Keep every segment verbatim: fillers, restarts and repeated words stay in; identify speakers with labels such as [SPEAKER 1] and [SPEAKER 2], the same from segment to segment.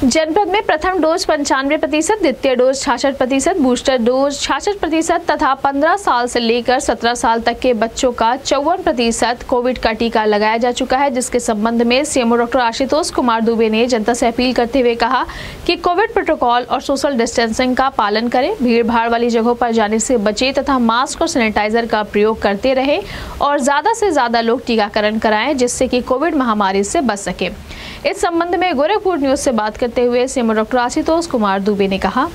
[SPEAKER 1] जनपद में प्रथम डोज पंचानवे प्रतिशत, द्वितीय डोज छियासठ प्रतिशत, बूस्टर डोज छियासठ प्रतिशत तथा पंद्रह साल से लेकर सत्रह साल तक के बच्चों का चौवन प्रतिशत कोविड का टीका लगाया जा चुका है, जिसके संबंध में सीएमओ डॉक्टर आशुतोष कुमार दुबे ने जनता से अपील करते हुए कहा कि कोविड प्रोटोकॉल और सोशल डिस्टेंसिंग का पालन करें, भीड़ भाड़ वाली जगहों पर जाने से बचे तथा मास्क और सैनिटाइजर का प्रयोग करते रहे और ज्यादा से ज्यादा लोग टीकाकरण कराएं, जिससे कि कोविड महामारी से बच सके। इस संबंध में गोरखपुर न्यूज से बात करते हुए सीएमओ डॉक्टर आशुतोष कुमार दुबे ने कहा,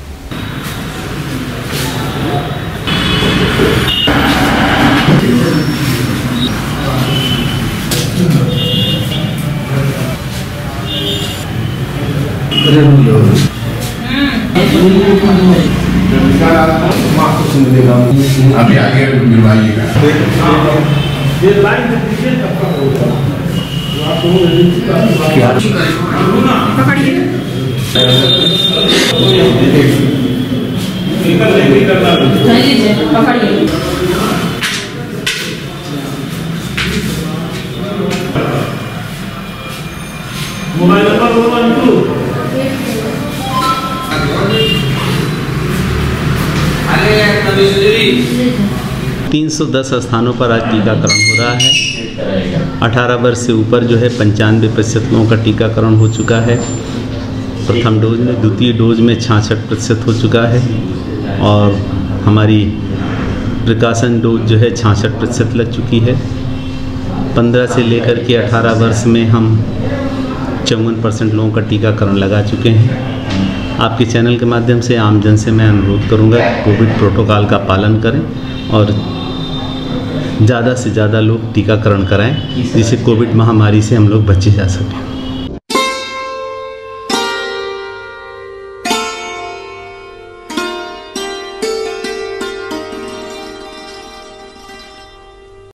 [SPEAKER 2] अभी आगे मिलवाइएगा।
[SPEAKER 3] मोबाइल नंबर
[SPEAKER 4] तीन सौ दस स्थानों पर आज टीकाकरण हो रहा है। अठारह वर्ष से ऊपर जो है पंचानवे प्रतिशत लोगों का टीकाकरण हो चुका है प्रथम डोज में। द्वितीय डोज में छियासठ प्रतिशत हो चुका है और हमारी प्रिकॉशन डोज जो है छियासठ प्रतिशत लग चुकी है। पंद्रह से लेकर के अठारह वर्ष में हम चौवन परसेंट लोगों का टीकाकरण लगा चुके हैं। आपके चैनल के माध्यम से आमजन से मैं अनुरोध करूंगा कि कोविड प्रोटोकॉल का पालन करें और ज़्यादा से ज़्यादा लोग टीकाकरण कराएं, जिससे कोविड महामारी से हम लोग बचे जा सकें।